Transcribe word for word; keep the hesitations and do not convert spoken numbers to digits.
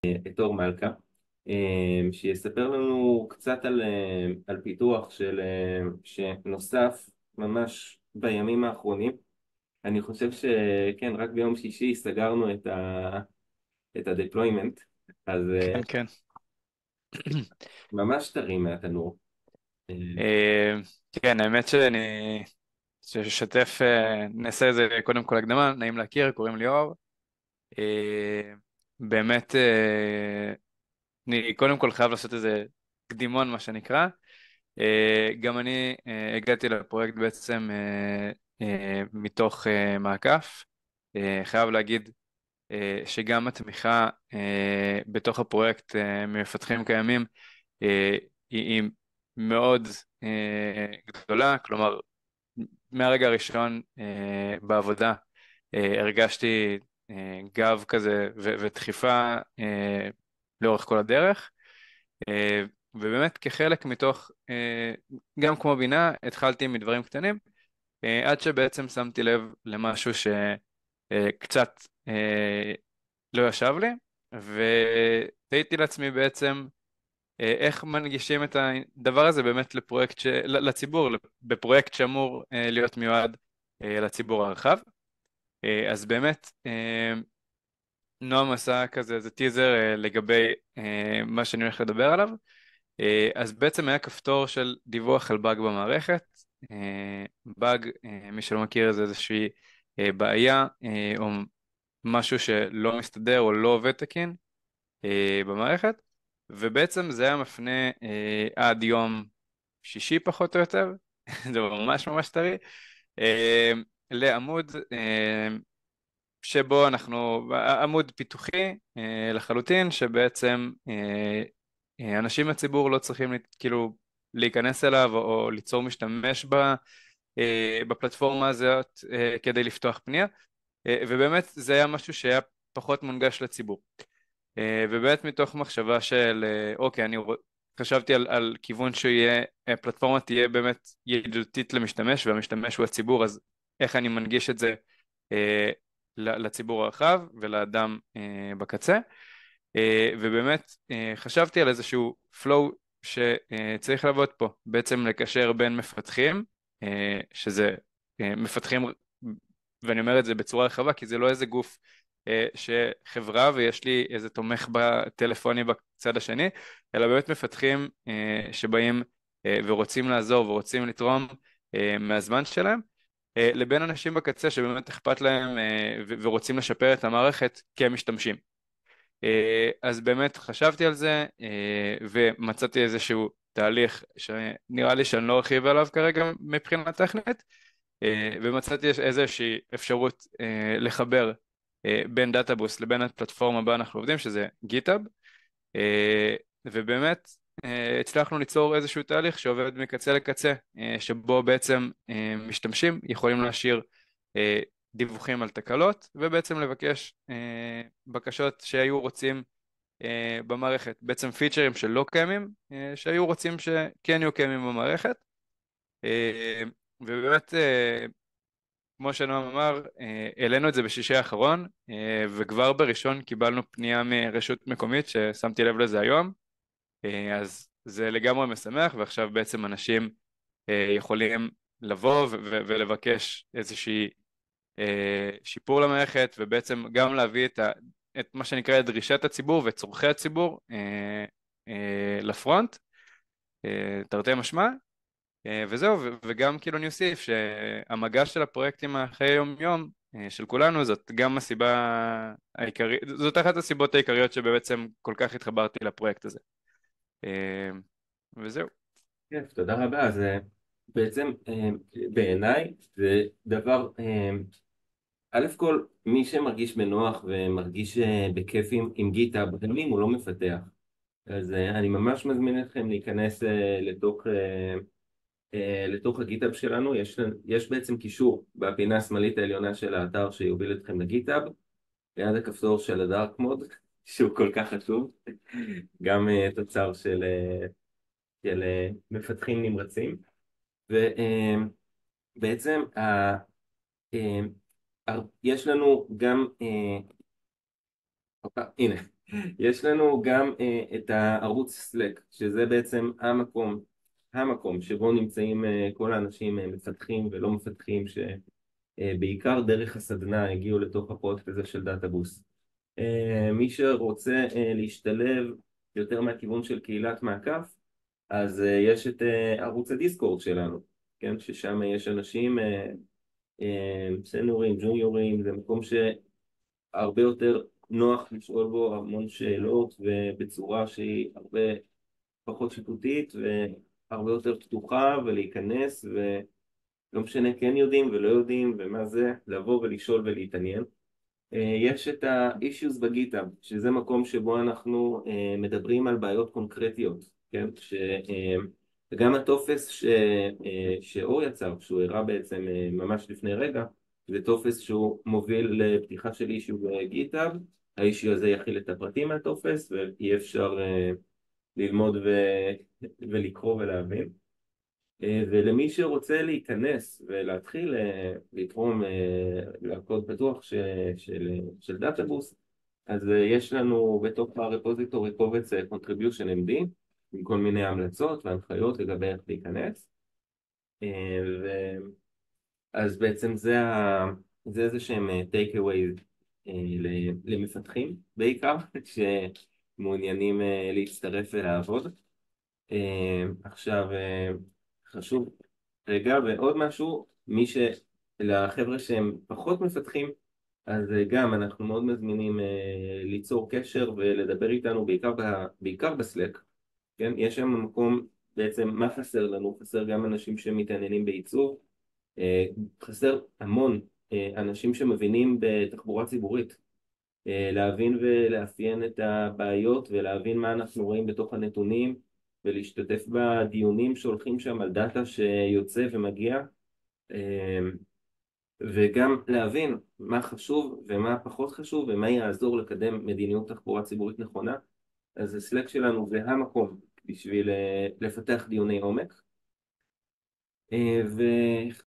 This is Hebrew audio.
את אור מלכה, אה, שיספר לנו קצת על, אה, על פיתוח של, אה, שנוסף ממש בימים האחרונים. אני חושב שכן, רק ביום שישי סגרנו את ה, את ה-deployment, אז אה, כן, כן. ממש טרי מהתנור. אה, אה, כן, האמת שאני ששתף, אה, נעשה איזה קודם כל הקדמה, נעים להכיר, קוראים לי אור. אה, באמת, אה, אני קודם כל חייב לעשות איזה קדימון, מה שנקרא. אה, גם אני אה, הגעתי לפרויקט בעצם אה, אה, מתוך אה, מעקף. אה, חייב להגיד אה, שגם התמיכה אה, בתוך הפרויקט אה, ממפתחים קיימים אה, היא, היא מאוד אה, גדולה, כלומר מהרגע הראשון אה, בעבודה אה, הרגשתי אה, גב כזה ו- ודחיפה אה, לאורך כל הדרך, אה, ובאמת כחלק מתוך, אה, גם כמו בינה, התחלתי מדברים קטנים, אה, עד שבעצם שמתי לב למשהו שקצת לא ישב לי, ותהיתי לעצמי בעצם אה, איך מנגישים את הדבר הזה באמת לפרויקט ש... לציבור, בפרויקט שאמור אה, להיות מיועד אה, לציבור הרחב. אה, אז באמת, אה, נועם עשה כזה איזה טיזר אה, לגבי אה, מה שאני הולך לדבר עליו. אה, אז בעצם היה כפתור של דיווח על באג במערכת. אה, באג, אה, מי שלא מכיר, זה איזושהי אה, בעיה אה, או משהו שלא מסתדר או לא עובד תקין אה, במערכת, ובעצם זה היה מפנה אה, עד יום שישי פחות או יותר, זה ממש ממש טרי, אה, לעמוד אה, שבו אנחנו, עמוד פיתוחי אה, לחלוטין, שבעצם אה, אה, אנשים מהציבור לא צריכים להת- כאילו להיכנס אליו או, או ליצור משתמש ב, אה, בפלטפורמה הזאת אה, כדי לפתוח פנייה, אה, ובאמת זה היה משהו שהיה פחות מונגש לציבור. אה, ובאמת מתוך מחשבה של אה, אוקיי, אני רוצ- חשבתי על, על כיוון שיהיה, הפלטפורמה תהיה באמת ידידותית למשתמש, והמשתמש הוא הציבור, אז איך אני מנגיש את זה אה, ל- לציבור הרחב ולאדם אה, בקצה. אה, ובאמת אה, חשבתי על איזשהו flow שצריך לעבוד פה, בעצם לקשר בין מפתחים, אה, שזה אה, מפתחים, ואני אומר את זה בצורה רחבה, כי זה לא איזה גוף אה, שחברה ויש לי איזה תומך בטלפוני בצד השני, אלא באמת מפתחים אה, שבאים אה, ורוצים לעזור ורוצים לתרום אה, מהזמן שלהם, אה, לבין אנשים בקצה שבאמת אכפת להם אה, ו- ורוצים לשפר את המערכת כמשתמשים. אה, אז באמת חשבתי על זה אה, ומצאתי איזשהו תהליך שנראה לי שאני לא ארחיב עליו כרגע מבחינה טכנית, אה, ומצאתי איזושהי אפשרות אה, לחבר אה, בין דאטאבוס לבין הפלטפורמה בה אנחנו עובדים, שזה גיטאב, ובאמת אה, הצלחנו ליצור איזשהו תהליך שעובד מקצה לקצה, אה, שבו בעצם אה, משתמשים יכולים להשאיר אה, דיווחים על תקלות, ובעצם לבקש אה, בקשות שהיו רוצים אה, במערכת, בעצם פיצ'רים שלא קיימים, אה, שהיו רוצים שכן יהיו קיימים במערכת. אה, ובאמת אה, כמו שנועם אמר, אה, העלינו את זה בשישי האחרון, אה, וכבר בראשון קיבלנו פנייה מרשות מקומית ששמתי לב לזה היום, אה, אז זה לגמרי משמח, ועכשיו בעצם אנשים אה, יכולים לבוא ו- ו- ולבקש איזושהי אה, שיפור למערכת, ובעצם גם להביא את, ה- את מה שנקרא את דרישת הציבור ואת צורכי הציבור אה, אה, לפרונט, אה, תרתי משמע. אה, וזהו, ו- וגם כאילו אני אוסיף שהמגע של הפרויקטים החיי יום יום אה, של כולנו זאת גם הסיבה העיקרית, זאת אחת הסיבות העיקריות שבעצם כל כך התחברתי לפרויקט הזה. אה, וזהו. כיף, תודה רבה. אז אה, בעצם אה, בעיניי זה דבר, אה, א' כל, מי שמרגיש בנוח ומרגיש אה, בכיף עם, עם גיטה, גם אם הוא לא מפתח, אז אה, אני ממש מזמין אתכם להיכנס אה, לתוך, אה, אה, לתוך הגיטאב שלנו. יש, יש בעצם קישור בפינה השמאלית העליונה של האתר שיוביל אתכם לגיטאב, ליד הכפתור של הדארק מוד, שהוא כל כך חשוב, גם אה, תוצר של, אה, של אה, מפתחים נמרצים. ובעצם ה- אה, הר- יש לנו גם, אה, הופה, הנה, יש לנו גם אה, את הערוץ Slack, שזה בעצם המקום, המקום שבו נמצאים אה, כל האנשים אה, מפתחים ולא מפתחים, שבעיקר דרך הסדנה הגיעו לתוך הפרויקט הזה של דאטאבוס. אה, מי שרוצה אה, להשתלב יותר מהכיוון של קהילת מעקף, אז אה, יש את אה, ערוץ הדיסקורד שלנו, כן? ששם יש אנשים אה, אה, סניורים, ג'וניורים, זה מקום שהרבה יותר נוח לשאול בו המון שאלות ובצורה שהיא הרבה פחות שיפוטית והרבה יותר פתוחה, ולהיכנס ולא משנה כן יודעים ולא יודעים ומה זה, לבוא ולשאול ולהתעניין. אה, יש את ה-issues בגיטהאב, שזה מקום שבו אנחנו אה, מדברים על בעיות קונקרטיות, כן? ש, אה, וגם הטופס ש, אה, שאור יצר, שהוא הראה בעצם אה, ממש לפני רגע, זה טופס שהוא מוביל לפתיחה של אישיו בגיטהאב. האישיו הזה יכיל את הפרטים מהטופס ויהיה אפשר אה, ללמוד ו, ולקרוא ולהבין. אה, ולמי שרוצה להיכנס ולהתחיל אה, לתרום אה, לקוד פתוח ש- של, של דאטאבוס, אז אה, יש לנו בתוך הרפוזיטורי קובץ אה, contribution אם די עם כל מיני המלצות והנחיות לגבי איך להיכנס. אה, ו- אז בעצם זה, ה- זה איזה שהם אה, take away אה, ל- למפתחים בעיקר שמעוניינים אה, להצטרף ולעבוד. אה, עכשיו אה, חשוב רגע, ועוד משהו, מי ש... לחבר'ה שהם פחות מפתחים, אז אה, גם אנחנו מאוד מזמינים אה, ליצור קשר ולדבר איתנו בעיקר, ב... בעיקר בסלק, כן? יש שם מקום, בעצם מה חסר לנו? חסר גם אנשים שמתעניינים בעיצוב, אה, חסר המון אה, אנשים שמבינים בתחבורה ציבורית, אה, להבין ולאפיין את הבעיות ולהבין מה אנחנו רואים בתוך הנתונים ולהשתתף בדיונים שהולכים שם על דאטה שיוצא ומגיע, אה, וגם להבין מה חשוב ומה פחות חשוב ומה יעזור לקדם מדיניות תחבורה ציבורית נכונה. אז הסלק שלנו זה המקום בשביל אה, לפתח דיוני עומק. אה,